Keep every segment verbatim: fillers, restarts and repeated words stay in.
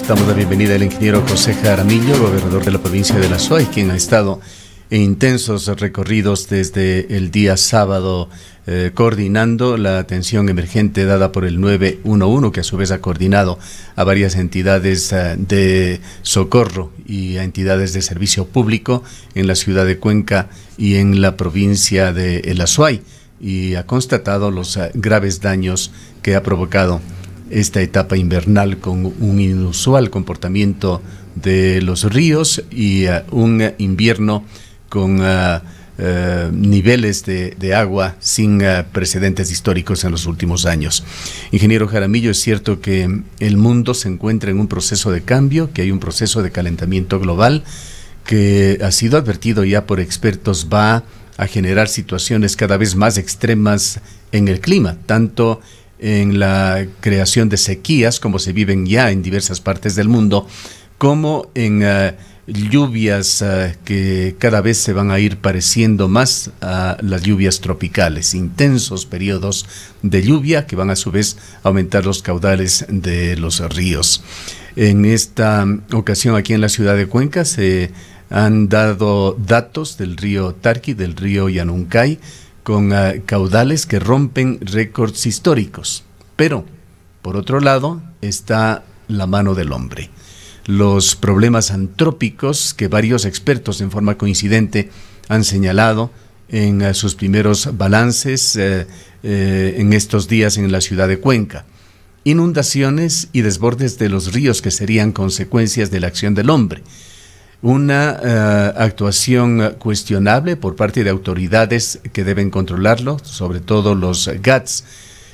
Damos la bienvenida al ingeniero José Jaramillo, gobernador de la provincia de La Suay, quien ha estado en intensos recorridos desde el día sábado eh, coordinando la atención emergente dada por el nueve uno uno, que a su vez ha coordinado a varias entidades eh, de socorro y a entidades de servicio público en la ciudad de Cuenca y en la provincia de El Azuay, y ha constatado los eh, graves daños que ha provocado esta etapa invernal, con un inusual comportamiento de los ríos y uh, un uh, invierno con uh, uh, niveles de, de agua sin uh, precedentes históricos en los últimos años. Ingeniero Jaramillo, es cierto que el mundo se encuentra en un proceso de cambio, que hay un proceso de calentamiento global que ha sido advertido ya por expertos, va a generar situaciones cada vez más extremas en el clima, tanto en la creación de sequías, como se viven ya en diversas partes del mundo, como en uh, lluvias uh, que cada vez se van a ir pareciendo más a las lluvias tropicales, intensos periodos de lluvia que van a su vez aumentar los caudales de los ríos. En esta ocasión, aquí en la ciudad de Cuenca, se han dado datos del río Tarqui, del río Yanuncay, con uh, caudales que rompen récords históricos. Pero, por otro lado, está la mano del hombre. Los problemas antrópicos que varios expertos en forma coincidente han señalado en uh, sus primeros balances uh, uh, en estos días en la ciudad de Cuenca. Inundaciones y desbordes de los ríos que serían consecuencias de la acción del hombre. Una uh, actuación uh, cuestionable por parte de autoridades que deben controlarlo, sobre todo los G A T S.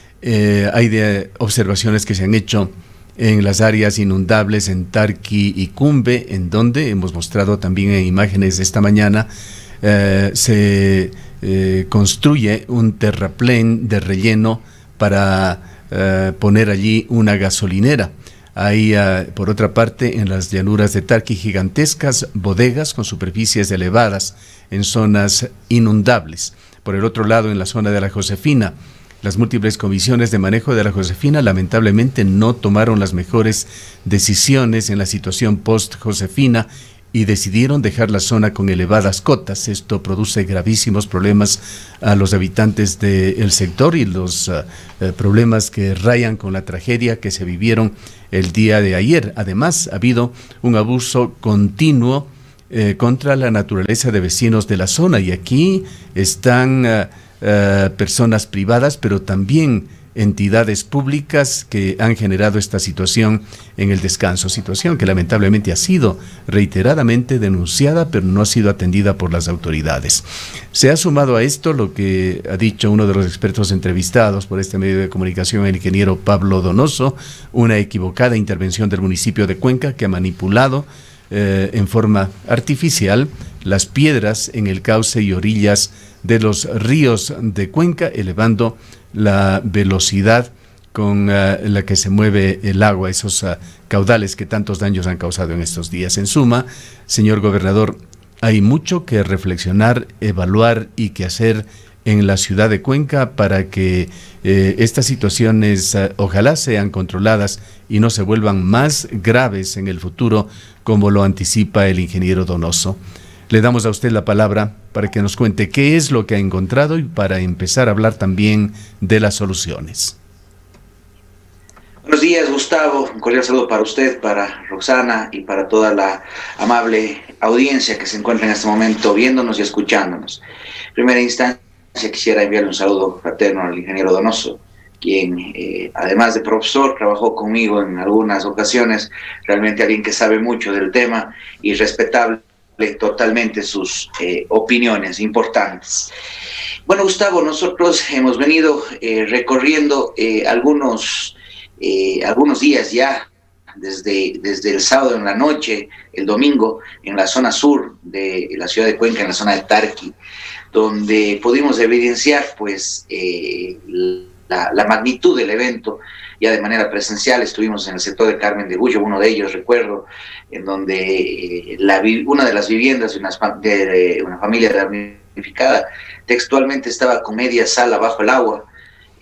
Eh, hay de observaciones que se han hecho en las áreas inundables en Tarqui y Cumbe, en donde hemos mostrado también en imágenes de esta mañana, eh, se eh, construye un terraplén de relleno para eh, poner allí una gasolinera. Hay, uh, por otra parte, en las llanuras de Tarqui, gigantescas bodegas con superficies elevadas en zonas inundables. Por el otro lado, en la zona de la Josefina, las múltiples comisiones de manejo de la Josefina lamentablemente no tomaron las mejores decisiones en la situación post-Josefina y decidieron dejar la zona con elevadas cotas. Esto produce gravísimos problemas a los habitantes del sector y los uh, uh, problemas que rayan con la tragedia que se vivieron el día de ayer. Además, ha habido un abuso continuo eh, contra la naturaleza de vecinos de la zona, y aquí están uh, uh, personas privadas, pero también entidades públicas que han generado esta situación en el descanso, situación que lamentablemente ha sido reiteradamente denunciada, pero no ha sido atendida por las autoridades. Se ha sumado a esto lo que ha dicho uno de los expertos entrevistados por este medio de comunicación, el ingeniero Pablo Donoso, una equivocada intervención del municipio de Cuenca que ha manipulado eh, en forma artificial las piedras en el cauce y orillas de los ríos de Cuenca, elevando la velocidad con uh, la que se mueve el agua, esos uh, caudales que tantos daños han causado en estos días. En suma, señor gobernador, hay mucho que reflexionar, evaluar y que hacer en la ciudad de Cuenca para que eh, estas situaciones uh, ojalá sean controladas y no se vuelvan más graves en el futuro, como lo anticipa el ingeniero Donoso. Le damos a usted la palabra para que nos cuente qué es lo que ha encontrado y para empezar a hablar también de las soluciones. Buenos días, Gustavo. Un cordial saludo para usted, para Roxana y para toda la amable audiencia que se encuentra en este momento viéndonos y escuchándonos. En primera instancia, quisiera enviarle un saludo fraterno al ingeniero Donoso, quien, eh, además de profesor, trabajó conmigo en algunas ocasiones, realmente alguien que sabe mucho del tema y respetable totalmente sus eh, opiniones importantes. Bueno, Gustavo, nosotros hemos venido eh, recorriendo eh, algunos, eh, algunos días ya, desde, desde el sábado en la noche, el domingo, en la zona sur de la ciudad de Cuenca, en la zona de Tarqui, donde pudimos evidenciar pues eh, la, la magnitud del evento. Ya de manera presencial estuvimos en el sector de Carmen de Gullo, uno de ellos, recuerdo, en donde eh, la, una de las viviendas de una, de, de una familia damnificada textualmente estaba con media sala bajo el agua.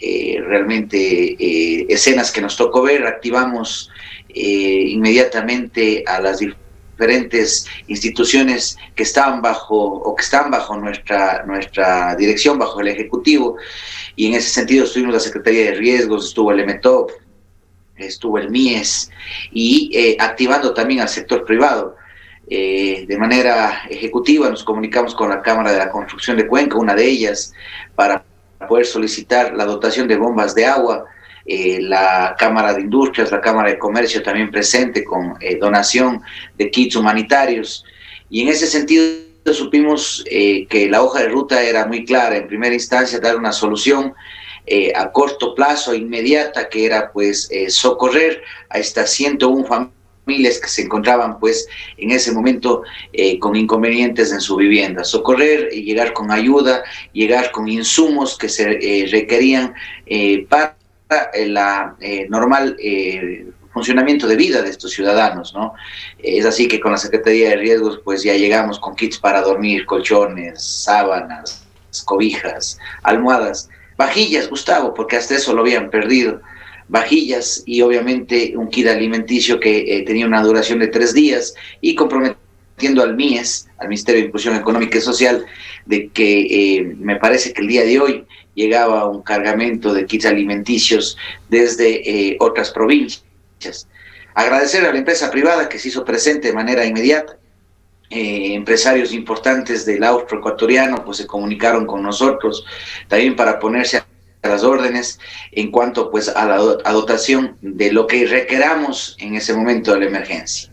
eh, realmente eh, escenas que nos tocó ver. Activamos eh, inmediatamente a las diferentes instituciones que estaban bajo o que están bajo nuestra, nuestra dirección, bajo el Ejecutivo, y en ese sentido estuvimos la Secretaría de Riesgos, estuvo el EMETOP, estuvo el MIES, y eh, activando también al sector privado. Eh, de manera ejecutiva nos comunicamos con la Cámara de la Construcción de Cuenca, una de ellas, para poder solicitar la dotación de bombas de agua. Eh, la Cámara de Industrias, la Cámara de Comercio también presente con eh, donación de kits humanitarios, y en ese sentido supimos eh, que la hoja de ruta era muy clara. En primera instancia, dar una solución eh, a corto plazo, inmediata, que era pues eh, socorrer a estas ciento una familias que se encontraban pues en ese momento eh, con inconvenientes en su vivienda. Socorrer y llegar con ayuda, llegar con insumos que se eh, requerían eh, para el eh, normal eh, funcionamiento de vida de estos ciudadanos, ¿no? Es así que con la Secretaría de Riesgos pues ya llegamos con kits para dormir, colchones, sábanas, cobijas, almohadas, vajillas, Gustavo, porque hasta eso lo habían perdido, vajillas, y obviamente un kit alimenticio que eh, tenía una duración de tres días, y comprometiendo al MIES, al Ministerio de Inclusión Económica y Social, de que eh, me parece que el día de hoy llegaba un cargamento de kits alimenticios desde eh, otras provincias. Agradecer a la empresa privada que se hizo presente de manera inmediata. Eh, empresarios importantes del austroecuatoriano pues se comunicaron con nosotros también para ponerse a las órdenes en cuanto pues a la a dotación de lo que requeramos en ese momento de la emergencia.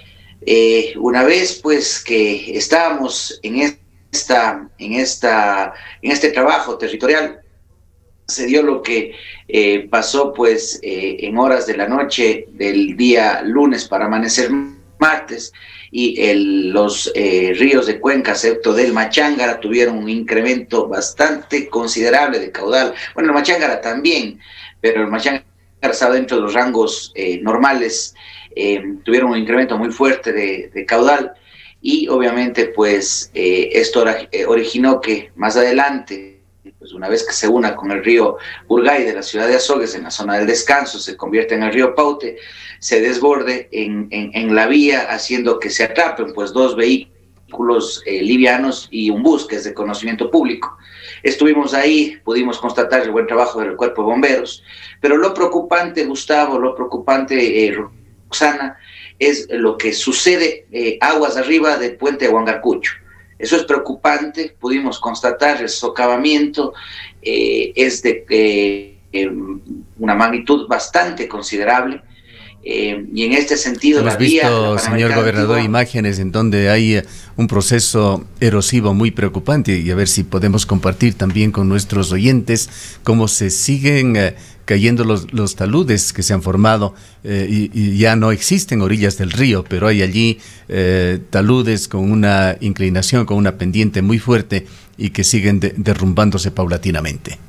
Eh, una vez pues que estábamos en esta, en esta, en este trabajo territorial, se dio lo que eh, pasó pues eh, en horas de la noche del día lunes para amanecer martes, y el, los eh, ríos de Cuenca, excepto del Machángara, tuvieron un incremento bastante considerable de caudal. Bueno, el Machángara también, pero el Machángara estaba dentro de los rangos eh, normales, eh, tuvieron un incremento muy fuerte de, de caudal, y obviamente pues eh, esto originó que más adelante, pues una vez que se una con el río Burgay de la ciudad de Azogues en la zona del descanso, se convierte en el río Paute, se desborde en, en, en la vía, haciendo que se atrapen pues dos vehículos eh, livianos y un bus que es de conocimiento público. Estuvimos ahí, pudimos constatar el buen trabajo del Cuerpo de Bomberos, pero lo preocupante, Gustavo, lo preocupante, eh, Roxana, es lo que sucede eh, aguas arriba del puente de Huangarcucho. Eso es preocupante. Pudimos constatar el socavamiento, eh, es de eh, eh, una magnitud bastante considerable, eh, y en este sentido hemos la visto, vía, la señor gobernador, antigua, imágenes en donde hay un proceso erosivo muy preocupante, y a ver si podemos compartir también con nuestros oyentes cómo se siguen eh, cayendo los, los taludes que se han formado, eh, y, y ya no existen orillas del río, pero hay allí eh, taludes con una inclinación, con una pendiente muy fuerte, y que siguen de, derrumbándose paulatinamente.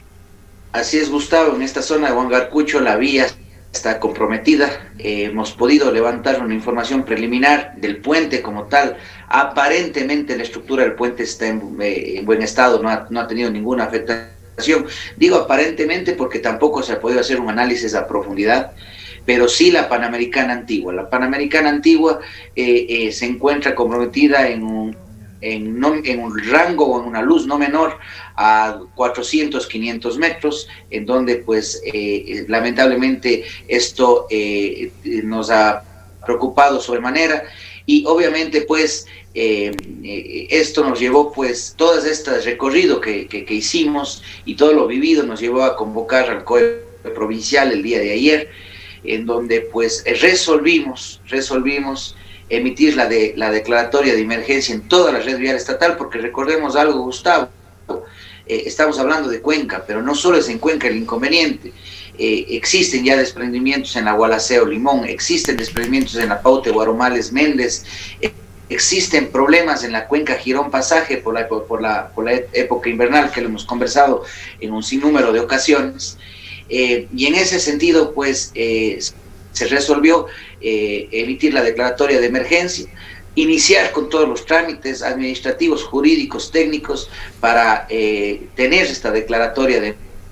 Así es, Gustavo, en esta zona de Huangarcucho la vía está comprometida. Eh, hemos podido levantar una información preliminar del puente como tal. Aparentemente la estructura del puente está en, eh, en buen estado, no ha, no ha tenido ninguna afectación. Digo aparentemente porque tampoco se ha podido hacer un análisis a profundidad, pero sí la Panamericana Antigua. La Panamericana Antigua eh, eh, se encuentra comprometida en un, en, no, en un rango o en una luz no menor a cuatrocientos, quinientos metros, en donde pues eh, lamentablemente esto eh, nos ha preocupado sobremanera, y obviamente pues Eh, eh, esto nos llevó, pues, todo este recorrido que, que, que hicimos y todo lo vivido nos llevó a convocar al C O E provincial el día de ayer, en donde pues resolvimos, resolvimos emitir la, de, la declaratoria de emergencia en toda la red vial estatal, porque recordemos algo, Gustavo, eh, estamos hablando de Cuenca, pero no solo es en Cuenca el inconveniente. Eh, existen ya desprendimientos en la Gualaceo Limón, existen desprendimientos en la Paute Guaromales Méndez, eh, existen problemas en la cuenca Girón Pasaje por la, por, la, por la época invernal, que lo hemos conversado en un sinnúmero de ocasiones, eh, y en ese sentido pues eh, se resolvió eh, emitir la declaratoria de emergencia, iniciar con todos los trámites administrativos, jurídicos, técnicos para eh, tener esta declaratoria de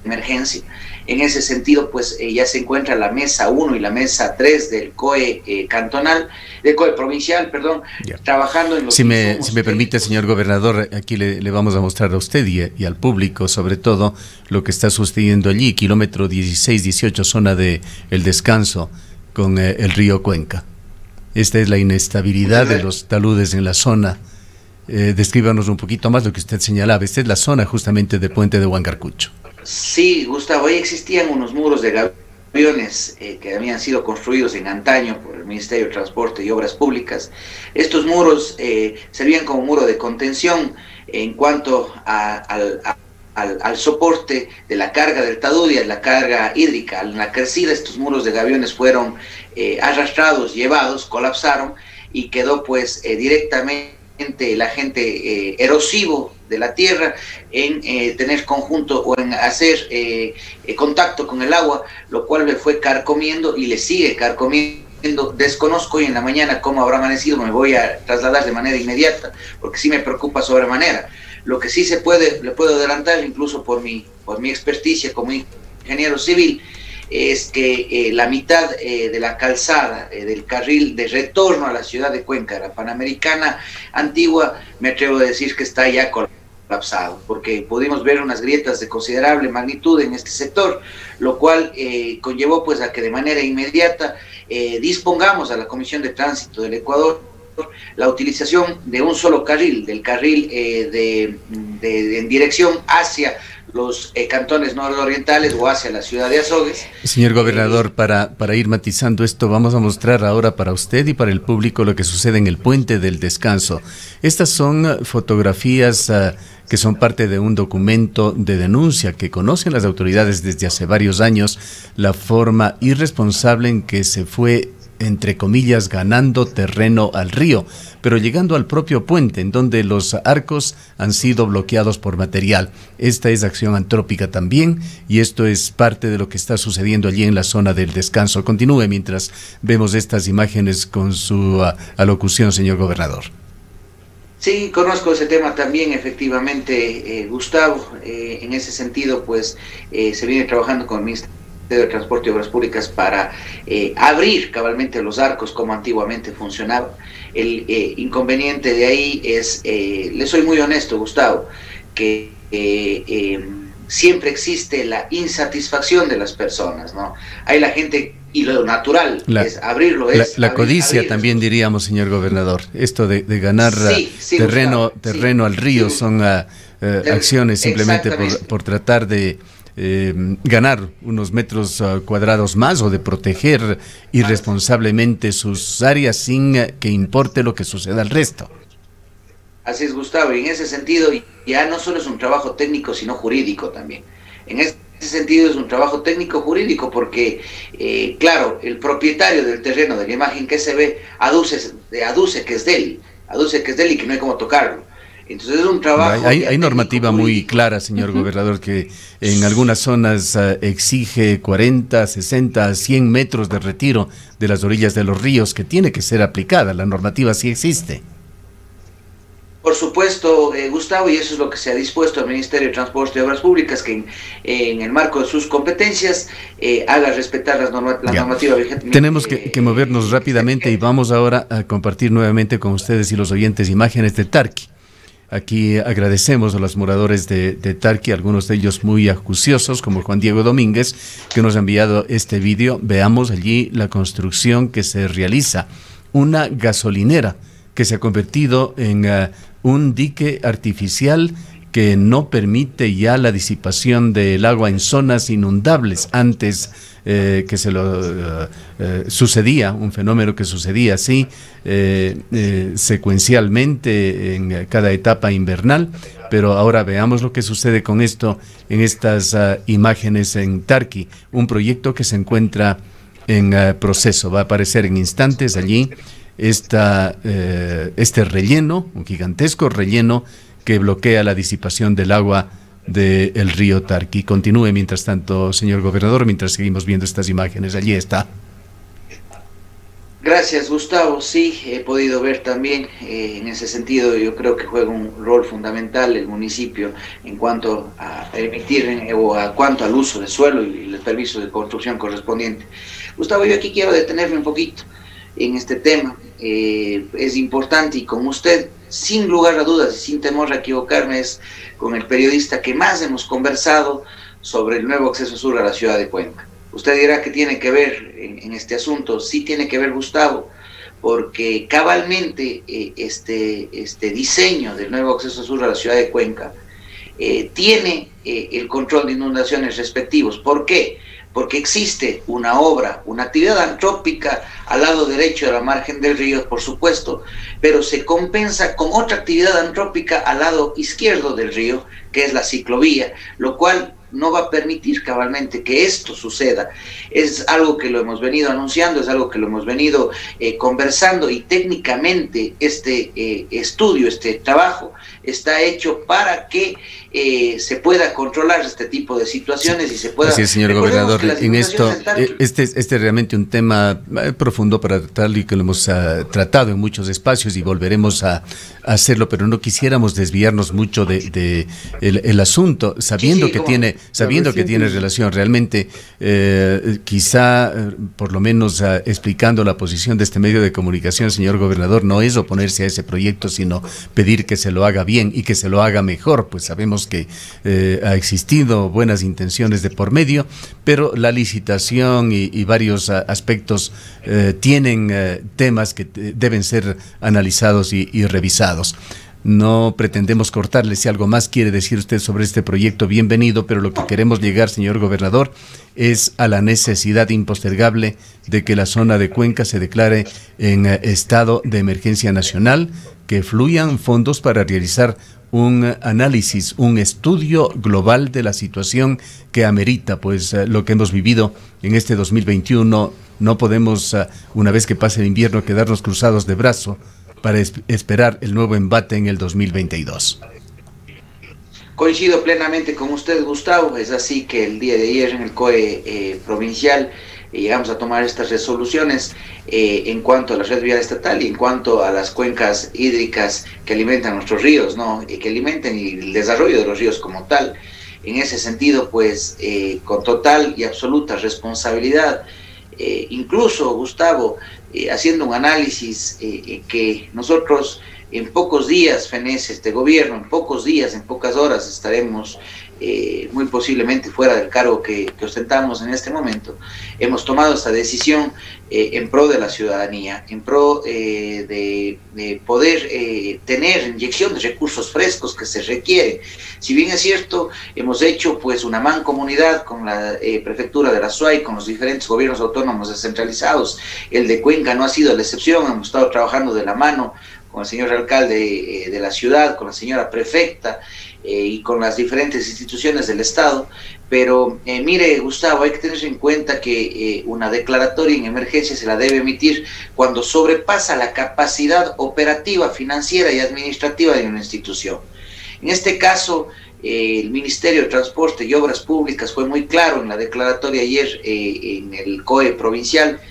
emergencia. En ese sentido, pues eh, ya se encuentra la mesa uno y la mesa tres del C O E eh, cantonal, del C O E provincial, perdón, yeah. trabajando en los Si me, si me permite, señor gobernador, aquí le, le vamos a mostrar a usted y, y al público, sobre todo, lo que está sucediendo allí, kilómetro dieciséis dieciocho, zona de El Descanso, con eh, el río Cuenca. Esta es la inestabilidad de los taludes en la zona. Eh, descríbanos un poquito más lo que usted señalaba. Esta es la zona justamente del puente de Huancarcucho. Sí, Gustavo, ahí existían unos muros de gaviones eh, que habían sido construidos en antaño por el Ministerio de Transporte y Obras Públicas. Estos muros eh, servían como muro de contención en cuanto a, al, a, al, al soporte de la carga del talud y a la carga hídrica. En la crecida, estos muros de gaviones fueron eh, arrastrados, llevados, colapsaron y quedó pues eh, directamente el agente eh, erosivo de la tierra en eh, tener conjunto o en hacer eh, eh, contacto con el agua, lo cual le fue carcomiendo y le sigue carcomiendo. Desconozco hoy en la mañana cómo habrá amanecido, me voy a trasladar de manera inmediata porque sí me preocupa sobremanera. Lo que sí se puede, le puedo adelantar incluso por mi, por mi experticia como ingeniero civil, es que eh, la mitad eh, de la calzada eh, del carril de retorno a la ciudad de Cuenca, la Panamericana antigua, me atrevo a decir que está ya colapsado, porque pudimos ver unas grietas de considerable magnitud en este sector, lo cual eh, conllevó pues a que de manera inmediata eh, dispongamos a la Comisión de Tránsito del Ecuador la utilización de un solo carril, del carril eh, de, de, de, en dirección hacia los eh, cantones nororientales o hacia la ciudad de Azogues. Señor gobernador, eh, para, para ir matizando esto, vamos a mostrar ahora para usted y para el público lo que sucede en el Puente del Descanso. Estas son fotografías uh, que son parte de un documento de denuncia que conocen las autoridades desde hace varios años, la forma irresponsable en que se fue, entre comillas, ganando terreno al río, pero llegando al propio puente, en donde los arcos han sido bloqueados por material. Esta es acción antrópica también, y esto es parte de lo que está sucediendo allí en la zona del Descanso. Continúe mientras vemos estas imágenes con su uh, alocución, señor gobernador. Sí, conozco ese tema también, efectivamente, eh, Gustavo. Eh, en ese sentido, pues, eh, se viene trabajando con el Ministerio de Transporte y Obras Públicas para eh, abrir cabalmente los arcos como antiguamente funcionaba. El eh, inconveniente de ahí es, eh, le soy muy honesto, Gustavo, que eh, eh, siempre existe la insatisfacción de las personas, ¿no? Hay la gente, y lo natural la, es abrirlo. Es la la abrir, codicia abrir también diríamos, señor gobernador, esto de, de ganar sí, sí, terreno, Gustavo, terreno sí, al río, sí, son uh, uh, acciones simplemente por, por tratar de Eh, ganar unos metros uh, cuadrados más o de proteger irresponsablemente sus áreas sin uh, que importe lo que suceda al resto. Así es, Gustavo, y en ese sentido ya no solo es un trabajo técnico, sino jurídico también. En ese sentido es un trabajo técnico jurídico porque, eh, claro, el propietario del terreno, de la imagen que se ve, aduce, aduce que es de él, aduce que es de él y que no hay cómo tocarlo. Entonces es un trabajo... Hay, hay normativa muy clara, señor uh-huh. gobernador, que en algunas zonas uh, exige cuarenta, sesenta, cien metros de retiro de las orillas de los ríos, que tiene que ser aplicada. La normativa sí existe. Por supuesto, eh, Gustavo, y eso es lo que se ha dispuesto al Ministerio de Transporte y Obras Públicas, que en, en el marco de sus competencias eh, haga respetar las norma, la normativa vigente. Tenemos que, que movernos rápidamente y vamos ahora a compartir nuevamente con ustedes y los oyentes imágenes de Tarqui. Aquí agradecemos a los moradores de, de Tarqui, algunos de ellos muy acuciosos, como Juan Diego Domínguez, que nos ha enviado este vídeo. Veamos allí la construcción que se realiza, una gasolinera que se ha convertido en uh, un dique artificial que no permite ya la disipación del agua en zonas inundables. Antes eh, que se lo uh, uh, sucedía, un fenómeno que sucedía así eh, eh, secuencialmente en cada etapa invernal, pero ahora veamos lo que sucede con esto en estas uh, imágenes en Tarqui, un proyecto que se encuentra en uh, proceso. Va a aparecer en instantes allí esta, eh, este relleno, un gigantesco relleno que bloquea la disipación del agua del río Tarqui. Continúe mientras tanto, señor gobernador, mientras seguimos viendo estas imágenes. Allí está. Gracias, Gustavo. Sí, he podido ver también, eh, en ese sentido, yo creo que juega un rol fundamental el municipio en cuanto a emitir eh, o a cuanto al uso de suelo y el permiso de construcción correspondiente. Gustavo, yo aquí quiero detenerme un poquito en este tema. Eh, es importante, y con usted, sin lugar a dudas y sin temor a equivocarme, es con el periodista que más hemos conversado sobre el nuevo acceso sur a la ciudad de Cuenca. Usted dirá que tiene que ver en, en este asunto. Sí tiene que ver, Gustavo, porque cabalmente eh, este, este diseño del nuevo acceso sur a la ciudad de Cuenca eh, tiene eh, el control de inundaciones respectivos. ¿Por qué? Porque existe una obra, una actividad antrópica al lado derecho de la margen del río, por supuesto, pero se compensa con otra actividad antrópica al lado izquierdo del río, que es la ciclovía, lo cual no va a permitir cabalmente que esto suceda. Es algo que lo hemos venido anunciando, es algo que lo hemos venido eh, conversando, y técnicamente este eh, estudio, este trabajo, está hecho para que eh, se pueda controlar este tipo de situaciones y se pueda... Así es, señor gobernador, en esto, este, este es realmente un tema profundo para tratar, y que lo hemos uh, tratado en muchos espacios y volveremos a, a hacerlo, pero no quisiéramos desviarnos mucho de, de el, el asunto, sabiendo sí, sí, que tiene sabiendo que tiene relación realmente, eh, quizá eh, por lo menos uh, explicando la posición de este medio de comunicación, señor gobernador, no es oponerse a ese proyecto, sino pedir que se lo haga bien y que se lo haga mejor, pues sabemos que eh, ha existido buenas intenciones de por medio, pero la licitación y, y varios uh, aspectos uh, tienen uh, temas que deben ser analizados y, y revisados. No pretendemos cortarle. Si algo más quiere decir usted sobre este proyecto, bienvenido, pero lo que queremos llegar, señor gobernador, es a la necesidad impostergable de que la zona de Cuenca se declare en estado de emergencia nacional, que fluyan fondos para realizar un análisis, un estudio global de la situación que amerita, pues lo que hemos vivido en este dos mil veintiuno. No podemos, una vez que pase el invierno, quedarnos cruzados de brazo para esperar el nuevo embate en el dos mil veintidós. Coincido plenamente con usted, Gustavo. Es así que el día de ayer en el C O E eh, provincial eh, llegamos a tomar estas resoluciones eh, en cuanto a la red vial estatal y en cuanto a las cuencas hídricas que alimentan nuestros ríos, ¿no? Y que alimenten y el desarrollo de los ríos como tal. En ese sentido, pues, eh, con total y absoluta responsabilidad, eh, incluso, Gustavo, Eh, haciendo un análisis eh, eh, que nosotros en pocos días, fenece este gobierno, en pocos días, en pocas horas estaremos eh, muy posiblemente fuera del cargo que, que ostentamos en este momento. Hemos tomado esta decisión eh, en pro de la ciudadanía, en pro eh, de, de poder eh, tener inyección de recursos frescos que se requiere. Si bien es cierto, hemos hecho pues una mancomunidad con la eh, prefectura de la S U A Y, con los diferentes gobiernos autónomos descentralizados. El de Cuenca no ha sido la excepción. Hemos estado trabajando de la mano con el señor alcalde eh, de la ciudad, con la señora prefecta eh, y con las diferentes instituciones del Estado. Pero eh, mire, Gustavo, hay que tener en cuenta que eh, una declaratoria en emergencia se la debe emitir cuando sobrepasa la capacidad operativa, financiera y administrativa de una institución. En este caso, eh, el Ministerio de Transporte y Obras Públicas fue muy claro en la declaratoria ayer eh, en el C O E provincial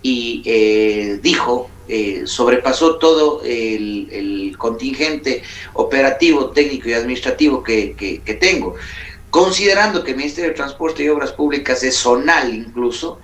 y eh, dijo, eh, sobrepasó todo el, el contingente operativo, técnico y administrativo que, que, que tengo. Considerando que el Ministerio de Transporte y Obras Públicas es zonal incluso,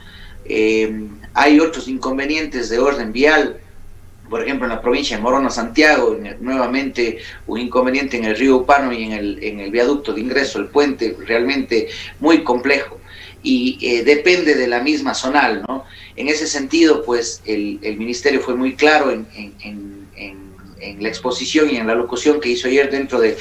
eh, hay otros inconvenientes de orden vial. Por ejemplo, en la provincia de Morona, Santiago, en el, nuevamente un inconveniente en el río Upano y en el, en el viaducto de ingreso, el puente, realmente muy complejo. Y eh, depende de la misma zonal, ¿no? En ese sentido, pues, el, el Ministerio fue muy claro en, en, en, en, en la exposición y en la locución que hizo ayer dentro del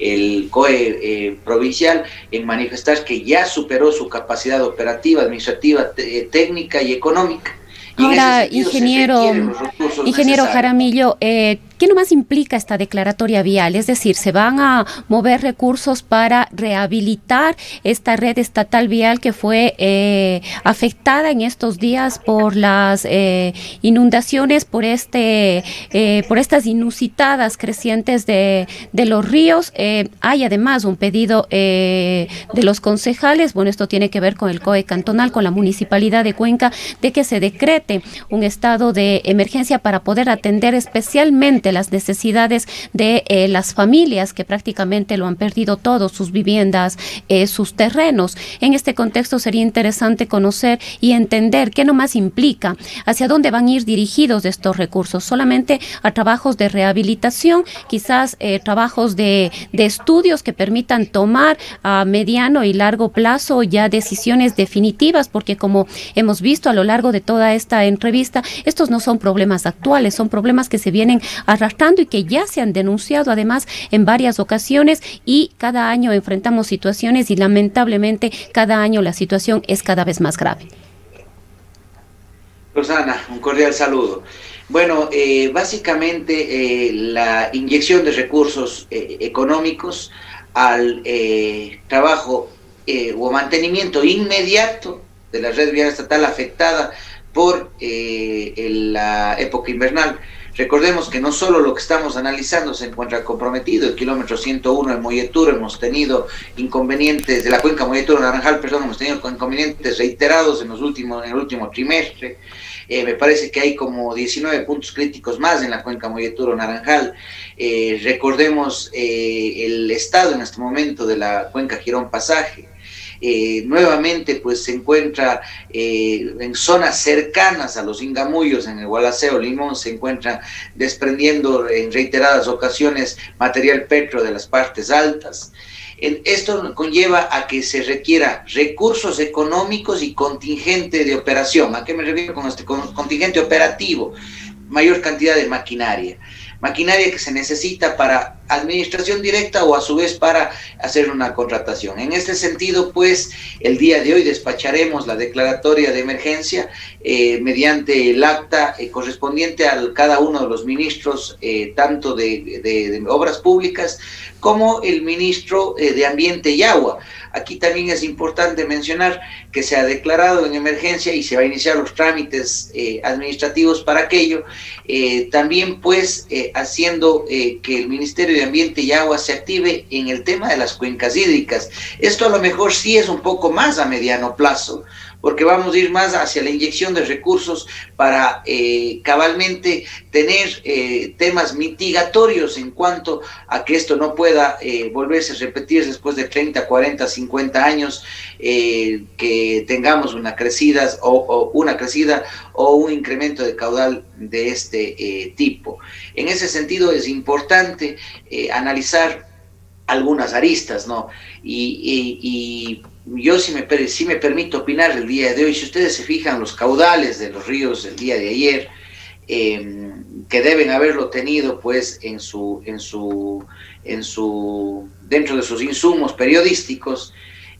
C O E eh, provincial, en manifestar que ya superó su capacidad operativa, administrativa, técnica y económica. Ahora, ingeniero, ingeniero Jaramillo, eh, ¿qué nomás implica esta declaratoria vial? Es decir, ¿se van a mover recursos para rehabilitar esta red estatal vial que fue eh, afectada en estos días por las eh, inundaciones, por este eh, por estas inusitadas crecientes de, de los ríos? Eh, hay además un pedido eh, de los concejales, bueno, esto tiene que ver con el C O E cantonal, con la Municipalidad de Cuenca, de que se decrete un estado de emergencia para poder atender especialmente las necesidades de eh, las familias que prácticamente lo han perdido todo, sus viviendas, eh, sus terrenos. En este contexto sería interesante conocer y entender qué nomás implica, hacia dónde van a ir dirigidos estos recursos, solamente a trabajos de rehabilitación, quizás eh, trabajos de, de estudios que permitan tomar a mediano y largo plazo ya decisiones definitivas, porque como hemos visto a lo largo de toda esta entrevista, estos no son problemas actuales, son problemas que se vienen arrastrando y que ya se han denunciado además en varias ocasiones, y cada año enfrentamos situaciones y lamentablemente cada año la situación es cada vez más grave. Rosana, un cordial saludo. Bueno, eh, básicamente eh, la inyección de recursos eh, económicos al eh, trabajo eh, o mantenimiento inmediato de la red vial estatal afectada por eh, el, la época invernal. Recordemos que no solo lo que estamos analizando se encuentra comprometido, el kilómetro ciento uno de Molleturo, hemos tenido inconvenientes, de la cuenca Molleturo-Naranjal, perdón, hemos tenido inconvenientes reiterados en, los últimos, en el último trimestre. Eh, me parece que hay como diecinueve puntos críticos más en la cuenca Molleturo-Naranjal. Eh, recordemos eh, el estado en este momento de la cuenca Girón-Pasaje. Eh, nuevamente pues se encuentra eh, en zonas cercanas a los Ingamullos, en el Gualaceo, Limón, se encuentra desprendiendo en reiteradas ocasiones material petro de las partes altas. Esto conlleva a que se requiera recursos económicos y contingente de operación. ¿A qué me refiero con este contingente operativo? Mayor cantidad de maquinaria. Maquinaria que se necesita para administración directa o a su vez para hacer una contratación. En este sentido, pues, el día de hoy despacharemos la declaratoria de emergencia eh, mediante el acta eh, correspondiente a cada uno de los ministros, eh, tanto de, de, de Obras Públicas como el ministro eh, de Ambiente y Agua. Aquí también es importante mencionar que se ha declarado en emergencia y se va a iniciar los trámites eh, administrativos para aquello. Eh, también, pues, eh, haciendo eh, que el Ministerio de Ambiente y Agua se active en el tema de las cuencas hídricas. Esto a lo mejor sí es un poco más a mediano plazo, porque vamos a ir más hacia la inyección de recursos para eh, cabalmente tener eh, temas mitigatorios en cuanto a que esto no pueda eh, volverse a repetir después de treinta, cuarenta, cincuenta años, eh, que tengamos una crecida o, o una crecida o un incremento de caudal de este eh, tipo. En ese sentido es importante eh, analizar algunas aristas, ¿no? Y, y, y yo si me, si me permito opinar el día de hoy, si ustedes se fijan los caudales de los ríos el día de ayer, eh, que deben haberlo tenido pues en su, en su, en su, dentro de sus insumos periodísticos,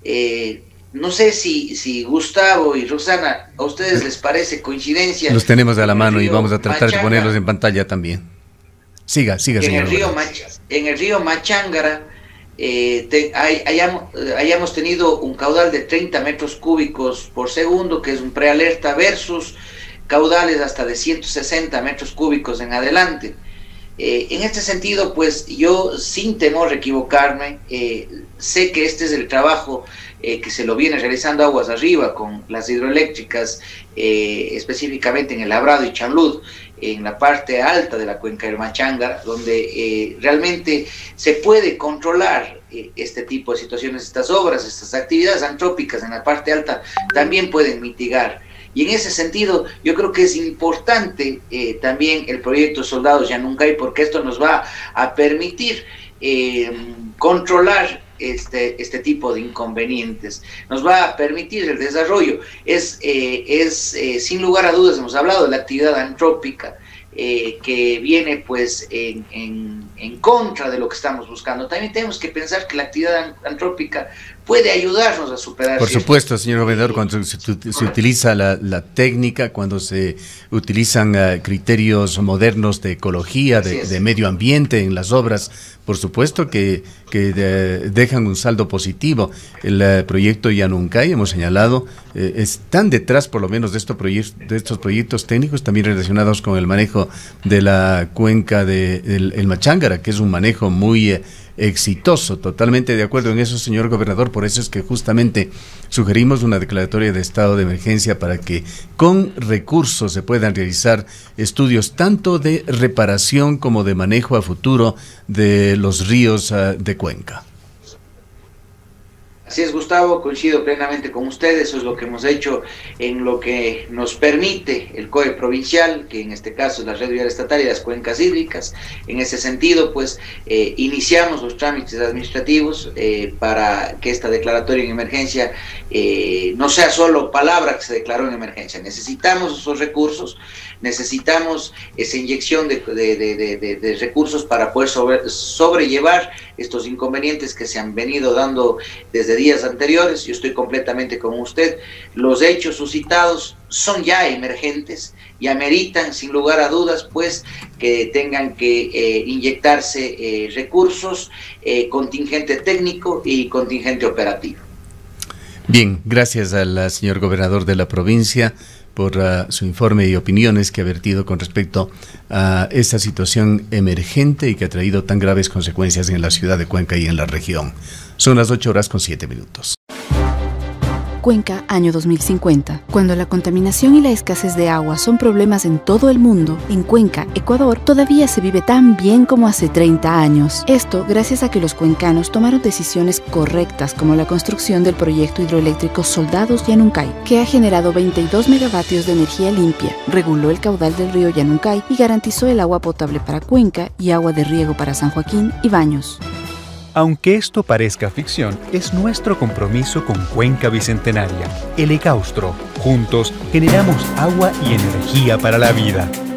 eh, no sé si, si Gustavo y Rosana, ¿a ustedes les parece coincidencia? Los tenemos a la mano y vamos a tratar Machanga, de ponerlos en pantalla también. Siga, siga, en señor. El río Mach, en el río Machángara eh, te, hay, hayamos, hayamos tenido un caudal de treinta metros cúbicos por segundo, que es un prealerta, versus caudales hasta de ciento sesenta metros cúbicos en adelante. Eh, en este sentido, pues yo, sin temor a equivocarme, eh, sé que este es el trabajo eh, que se lo viene realizando aguas arriba con las hidroeléctricas, eh, específicamente en el Labrado y Chanlud, en la parte alta de la cuenca del Machángara, donde eh, realmente se puede controlar eh, este tipo de situaciones, estas obras, estas actividades antrópicas en la parte alta también pueden mitigar. Y en ese sentido, yo creo que es importante eh, también el proyecto Soldados Yanuncay, porque esto nos va a permitir eh, controlar este, este tipo de inconvenientes, nos va a permitir el desarrollo. Es, eh, es eh, sin lugar a dudas, hemos hablado de la actividad antrópica, eh, que viene pues en, en, en contra de lo que estamos buscando. También tenemos que pensar que la actividad antrópica puede ayudarnos a superar. Por supuesto, señor gobernador, cuando se, se utiliza la, la técnica, cuando se utilizan uh, criterios modernos de ecología, de, de medio ambiente en las obras, por supuesto que, que de, dejan un saldo positivo. El uh, proyecto Llanuncay, hemos señalado, eh, están detrás por lo menos de estos, de estos proyectos técnicos también relacionados con el manejo de la cuenca de el, el Machángara, que es un manejo muy eh, exitoso. Totalmente de acuerdo en eso, señor gobernador. Por eso es que justamente sugerimos una declaratoria de estado de emergencia para que con recursos se puedan realizar estudios tanto de reparación como de manejo a futuro de los ríos uh, de Cuenca. Así es, Gustavo, coincido plenamente con ustedes. Eso es lo que hemos hecho en lo que nos permite el C O E provincial, que en este caso es la Red Vial Estatal y las cuencas hídricas. En ese sentido, pues, eh, iniciamos los trámites administrativos eh, para que esta declaratoria en emergencia eh, no sea solo palabra que se declaró en emergencia. Necesitamos esos recursos, necesitamos esa inyección de, de, de, de, de recursos para poder sobre, sobrellevar estos inconvenientes que se han venido dando desde días anteriores. Yo estoy completamente con usted. Los hechos suscitados son ya emergentes y ameritan, sin lugar a dudas, pues, que tengan que eh, inyectarse eh, recursos, eh, contingente técnico y contingente operativo. Bien, gracias al señor gobernador de la provincia por uh, su informe y opiniones que ha vertido con respecto a esta situación emergente y que ha traído tan graves consecuencias en la ciudad de Cuenca y en la región. Son las ocho horas con siete minutos. Cuenca, año dos mil cincuenta. Cuando la contaminación y la escasez de agua son problemas en todo el mundo, en Cuenca, Ecuador, todavía se vive tan bien como hace treinta años. Esto gracias a que los cuencanos tomaron decisiones correctas, como la construcción del proyecto hidroeléctrico Soldados Llanuncay, que ha generado veintidós megavatios de energía limpia, reguló el caudal del río Llanuncay y garantizó el agua potable para Cuenca y agua de riego para San Joaquín y Baños. Aunque esto parezca ficción, es nuestro compromiso con Cuenca Bicentenaria, el Ecaustro. Juntos generamos agua y energía para la vida.